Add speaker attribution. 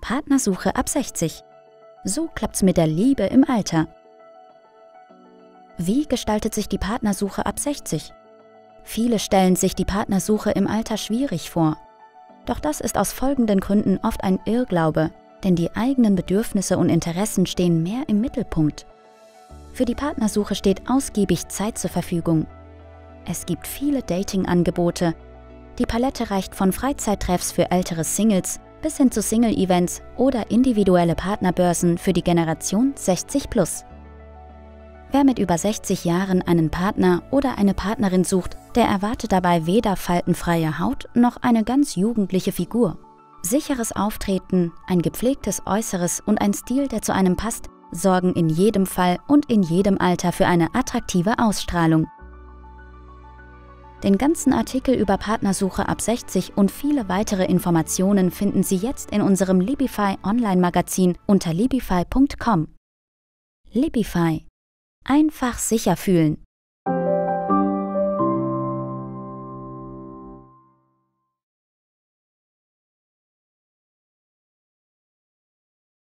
Speaker 1: Partnersuche ab 60. So klappt's mit der Liebe im Alter. Wie gestaltet sich die Partnersuche ab 60? Viele stellen sich die Partnersuche im Alter schwierig vor. Doch das ist aus folgenden Gründen oft ein Irrglaube, denn die eigenen Bedürfnisse und Interessen stehen mehr im Mittelpunkt. Für die Partnersuche steht ausgiebig Zeit zur Verfügung. Es gibt viele Dating-Angebote. Die Palette reicht von Freizeittreffs für ältere Singles bis hin zu Single-Events oder individuelle Partnerbörsen für die Generation 60+. Wer mit über 60 Jahren einen Partner oder eine Partnerin sucht, der erwartet dabei weder faltenfreie Haut noch eine ganz jugendliche Figur. Sicheres Auftreten, ein gepflegtes Äußeres und ein Stil, der zu einem passt, sorgen in jedem Fall und in jedem Alter für eine attraktive Ausstrahlung. Den ganzen Artikel über Partnersuche ab 60 und viele weitere Informationen finden Sie jetzt in unserem Libify Online-Magazin unter libify.com. Libify. Einfach sicher fühlen.